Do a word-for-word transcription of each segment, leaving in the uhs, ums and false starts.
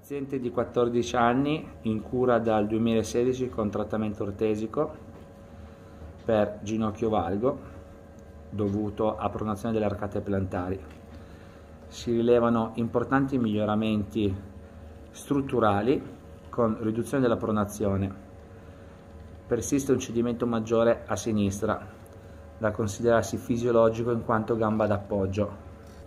Paziente di quattordici anni in cura dal duemilasedici con trattamento ortesico per ginocchio valgo dovuto a pronazione delle arcate plantari. Si rilevano importanti miglioramenti strutturali con riduzione della pronazione. Persiste un cedimento maggiore a sinistra, da considerarsi fisiologico in quanto gamba d'appoggio.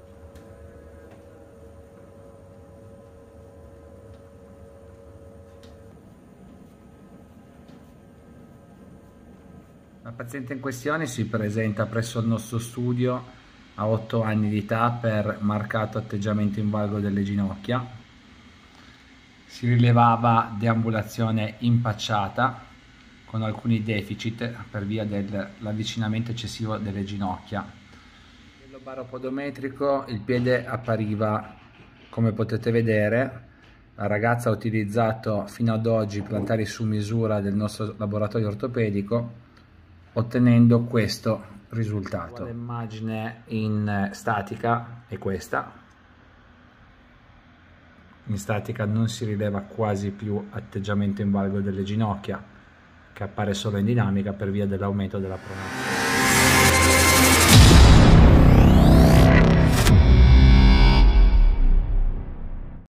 La paziente in questione si presenta presso il nostro studio a otto anni di età per marcato atteggiamento in valgo delle ginocchia. Si rilevava deambulazione impacciata con alcuni deficit per via dell'avvicinamento eccessivo delle ginocchia. A livello baropodometrico il piede appariva, come potete vedere. La ragazza ha utilizzato fino ad oggi plantari su misura del nostro laboratorio ortopedico, ottenendo questo risultato. L'immagine in statica è questa. In statica non si rileva quasi più atteggiamento in valgo delle ginocchia, che appare solo in dinamica per via dell'aumento della pronazione.